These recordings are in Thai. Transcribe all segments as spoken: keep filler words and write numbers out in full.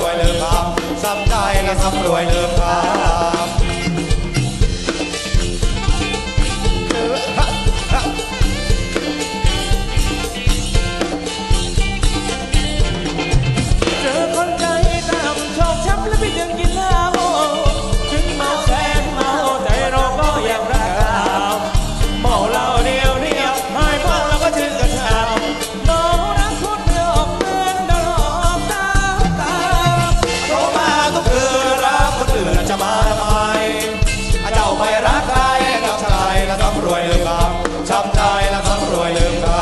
วยลืมคำซ้ำใจและซ้ำรวยลืมคำเจอคนใจต่ำชอกช้ำและพี่ยังกินเหล้าถึงเมาแสนเมาใจเราก็ยังรักเขาเมาเหล้าเดียวเดียวให้เมาแล้วก็ชื่นกันเช้าเมารักทุนเดียวออกเงินเดินออกตาตาโทรมาทุกคืนรักคนอื่นจะมาทำไมเจ้าไม่รักใครกับชายและทำรวยลืมคำช้ำใจและทำรวยลืมคำ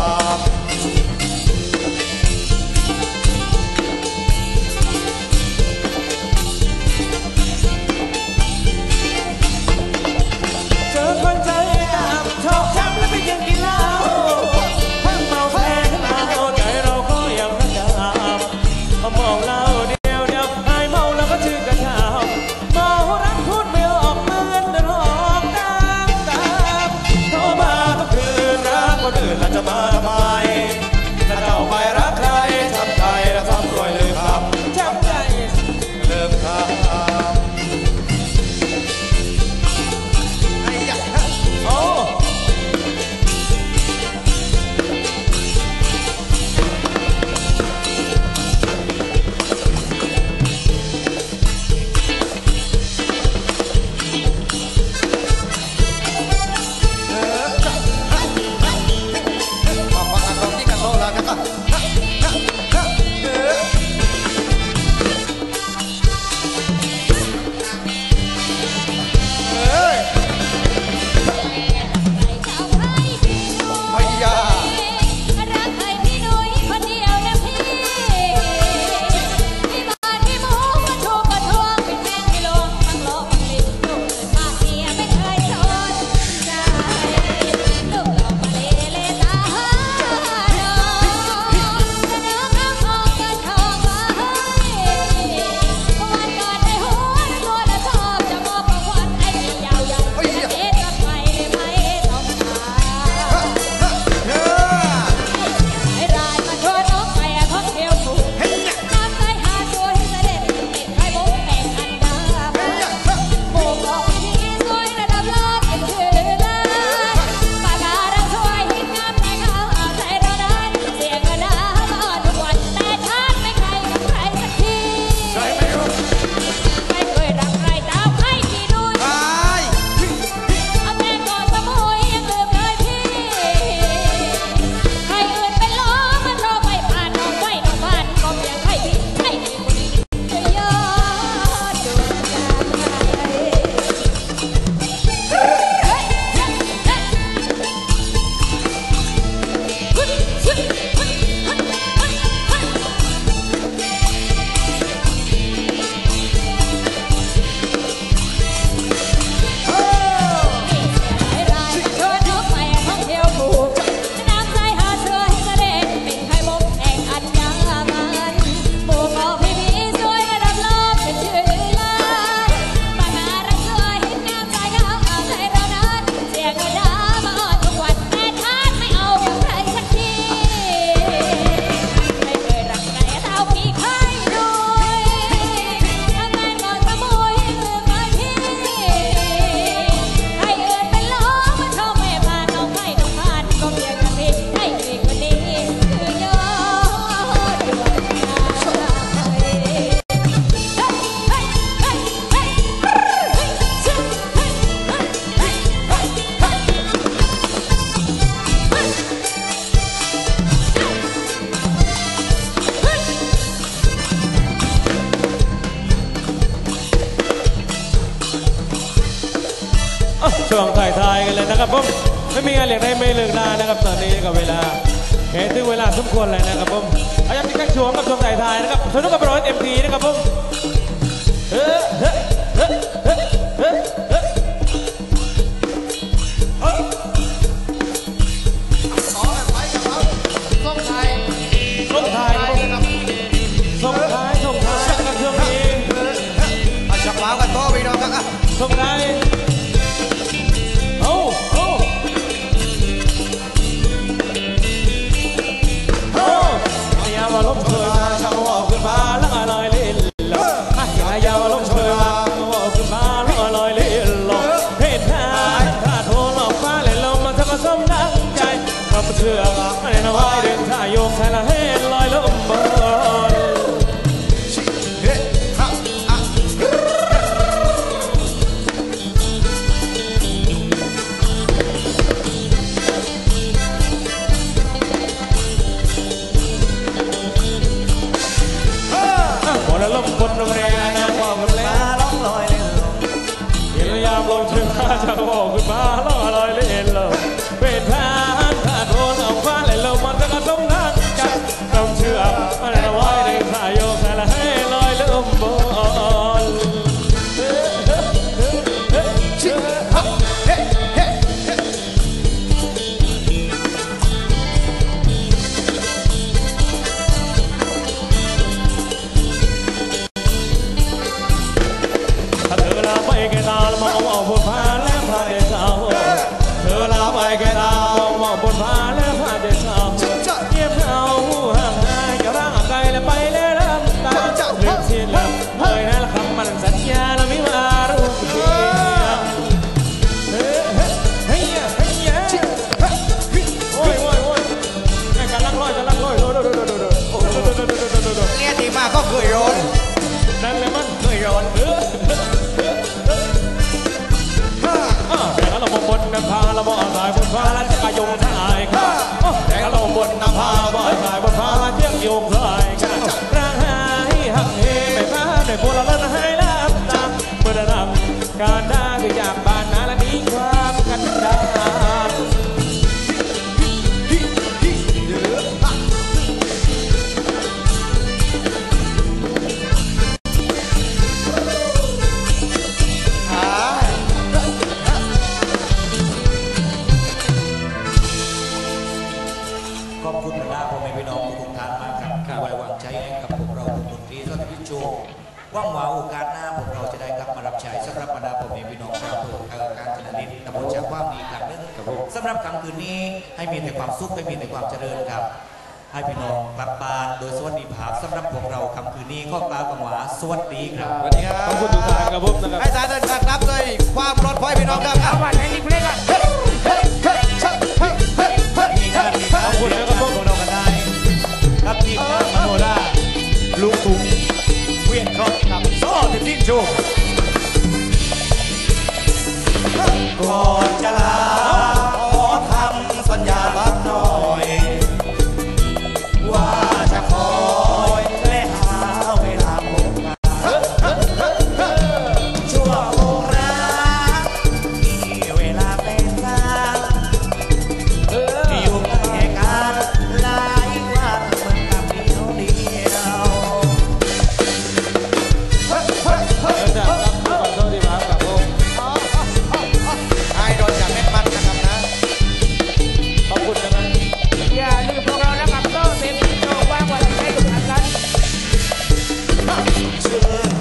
ช่วงถ่ายทายกันเลยนะครับผมไม่มีงานเลี้ยงได้ไม่เลิกลานะครับตอนนี้กับเวลาเห็นถึงเวลาสมควรเลยนะครับผมพยายามที่จะช่วงกับช่วงถ่ายทายนะครับสนุกกับร้อยเอ็มพีนะครับผมเฮ้เฮ้เฮ้เฮ้เฮ้เฮ้ส่งท้ายส่งท้ายส่งท้ายนะครับช่วงนี้จับว้าวกันโต้ไปน้องครับส่งท้ายโอ้โอ้โอ้พยายามมาลบเธอชาวออกขึ้นฟ้าละลายเล่นระลมบนโรงแรมนะบอกกันแล้วล่องลอยเล่นลมเห็นยามลงถึงข้าจะบอกขึ้นมาล่องลอยเล่นลมเป็นทางขาดโอนเอาฟ้าเล่นลมมันจะกระต้องนั่งกันต้องเชื่ออะไรไว้ในสายโยกแต่ละให้ลอยลมบนแกตามองมองบนฟ้าและพาเดชเอาเธอลาไปแกตามองบนฟ้าและพาเดชเอาเงียบเหงาห่างหายจะร่างไกลและไปแล้วลำตาลืมสิ้นลำเฮ้ยนั่นคำมันสัญญาแล้วไม่มารู้เพียงเฮ้ยเฮ้ยเฮ้ยเฮ้ยโอ้ยโอ้ยโอ้ยแม่กันลักลอยกันลักลอยโดดโดดโดดโดดโดดโดดโดดโดดโดดโดดเนี่ยที่มาก็เคยร้อนนั่นเลยมันเคยร้อนแต่เราบนน้ำพาเราบ่อสายบนฟ้าและจะกายงทายค่ะแต่เราบนน้ำพาบ่อสายบนฟ้าเจียงโยงทายค่ะร่างหายหักเหไม่ฟ้าได้พวกเราเล่นให้ลับตาเมื่อได้การได้คืออยากบานนาและมีความกันดารขอบคุณนะพ่อแม่พี่น้องทุกท่านมากครับไว้วางใจให้กับพวกเราดนตรีสดพิจูหวังว่าโอกาสหน้าพวกเราจะได้กลับมารับใช้สำหรับบรรดาพ่อแม่พี่น้องชาวอำเภอการจนนิตตำบลจากว่ามีครั้งนึงสำหรับค่ำคืนนี้ให้มีแต่ความสุขให้มีแต่ความเจริญครับให้พี่น้องกลับบ้านโดยสวัสดิภาพสำหรับพวกเราค่ำคืนนี้ข้อกล่าวคำว่าสวัสดีครับสวัสดีครับขอบคุณทุกท่านครับผมนะครับให้สายเดินทางรับเลยความปลอดภัยพี่น้องครับเอาวันนี้เพลงอ่ะขอบคุณนะครับพวกเรากันได้ครับทีมงานมโนราลูกตุ้งเวียนครอบกับโซ่ติดทิ้งโชว์ก่อนจะลาขอทำสัญญาสักหน่อยว่าจะคอยและหาเวลาพบกันชั่วโมงรักที่เวลาเป็นลาอยู่ใกล้กันหลายวันเหมือนกับเดียวเดียวให้โดนจากเม็ดมันนะครับนะขอบคุณนะครับอย่าลืมพวกเรานะครับโซ่เต็มที่โชว์ว่างวันให้ทุกท่านกัน